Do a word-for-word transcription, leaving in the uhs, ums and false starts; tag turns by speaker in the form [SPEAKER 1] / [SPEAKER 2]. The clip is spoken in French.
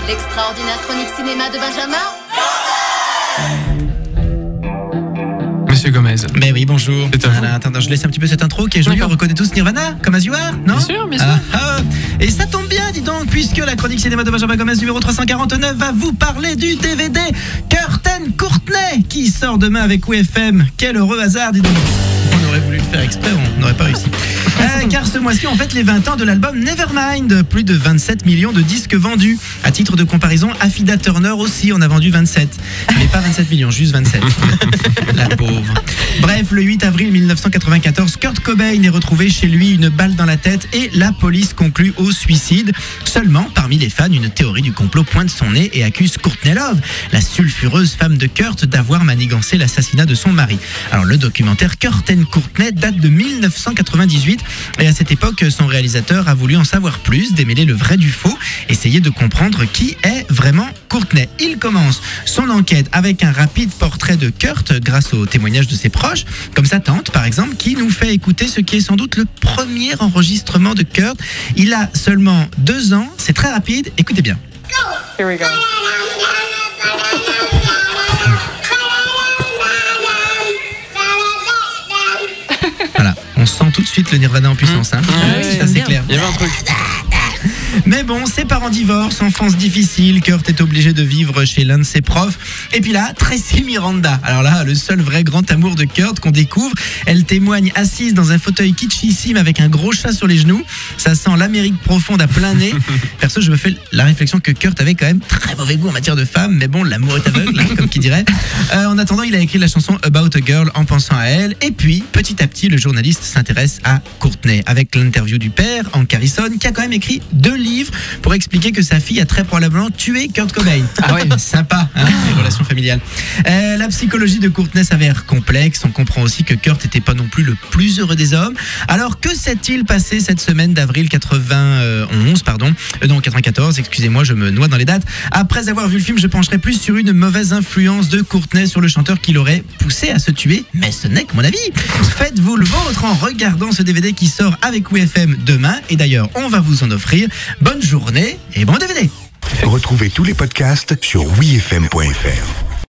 [SPEAKER 1] L'extraordinaire chronique cinéma de Benjamin.
[SPEAKER 2] Monsieur Gomez.
[SPEAKER 3] Mais oui, bonjour.
[SPEAKER 2] C'est à vous.
[SPEAKER 3] Voilà, attends, je laisse un petit peu cette intro qui est jolie. On
[SPEAKER 2] D'accord.
[SPEAKER 3] reconnaît tous Nirvana, comme As You Are, non?
[SPEAKER 2] Bien sûr, bien sûr.
[SPEAKER 3] Ah, ah. Et ça tombe bien, dis donc, puisque la chronique cinéma de Benjamin Gomez numéro trois cent quarante-neuf va vous parler du D V D Kurt and Courtney qui sort demain avec W F M. Quel heureux hasard, dis donc. On aurait voulu le faire exprès, on n'aurait pas réussi. Euh, car ce mois-ci, on fête les vingt ans de l'album Nevermind. Plus de vingt-sept millions de disques vendus. À titre de comparaison, Affida Turner aussi en a vendu vingt-sept. Mais pas vingt-sept millions, juste vingt-sept. La pauvre. Bref, le huit avril mille neuf cent quatre-vingt-quatorze, Kurt Cobain est retrouvé chez lui, une balle dans la tête, et la police conclut au suicide. Seulement, parmi les fans, une théorie du complot pointe son nez et accuse Courtney Love, la sulfureuse femme de Kurt, d'avoir manigancé l'assassinat de son mari. Alors, le documentaire Kurt and Courtney date de mille neuf cent quatre-vingt-dix-huit, et à cette époque, son réalisateur a voulu en savoir plus, démêler le vrai du faux, essayer de comprendre qui est vraiment Courtney. Il commence son enquête avec un rapide portrait de Kurt grâce aux témoignages de ses proches, comme sa tante par exemple, qui nous fait écouter ce qui est sans doute le premier enregistrement de Kurt. Il a seulement deux ans, c'est très rapide, écoutez bien.
[SPEAKER 4] Here we go.
[SPEAKER 3] Voilà, on sent tout de suite le Nirvana en puissance, hein.
[SPEAKER 2] Ah oui,
[SPEAKER 3] ça c'est clair.
[SPEAKER 2] Il y avait un truc.
[SPEAKER 3] Mais bon, ses parents divorcent, enfance difficile, Kurt est obligé de vivre chez l'un de ses profs. Et puis là, Tracy Miranda. Alors là, le seul vrai grand amour de Kurt qu'on découvre. Elle témoigne assise dans un fauteuil kitschissime avec un gros chat sur les genoux. Ça sent l'Amérique profonde à plein nez. Perso, je me fais la réflexion que Kurt avait quand même très mauvais goût en matière de femme. Mais bon, l'amour est aveugle, hein, comme qui dirait. Euh, en attendant, il a écrit la chanson About a Girl en pensant à elle. Et puis, petit à petit, le journaliste s'intéresse à Courtney. Avec l'interview du père, Hank Harrison, qui a quand même écrit deux livres pour expliquer que sa fille a très probablement tué Kurt Cobain.
[SPEAKER 2] Ah ouais.
[SPEAKER 3] Sympa, hein, les relations familiales. Euh, la psychologie de Courtney s'avère complexe. On comprend aussi que Kurt n'était pas non plus le plus heureux des hommes. Alors, que s'est-il passé cette semaine d'avril quatre-vingt-onze, pardon, euh, non, quatre-vingt-quatorze, excusez-moi, je me noie dans les dates. Après avoir vu le film, je pencherai plus sur une mauvaise influence de Courtney sur le chanteur qui l'aurait poussé à se tuer, mais ce n'est que mon avis. Faites-vous le vôtre en regardant ce D V D qui sort avec W F M demain. Et d'ailleurs, on va vous en offrir. Bonne journée et bon D V D.
[SPEAKER 5] Retrouvez tous les podcasts sur oui f m point f r.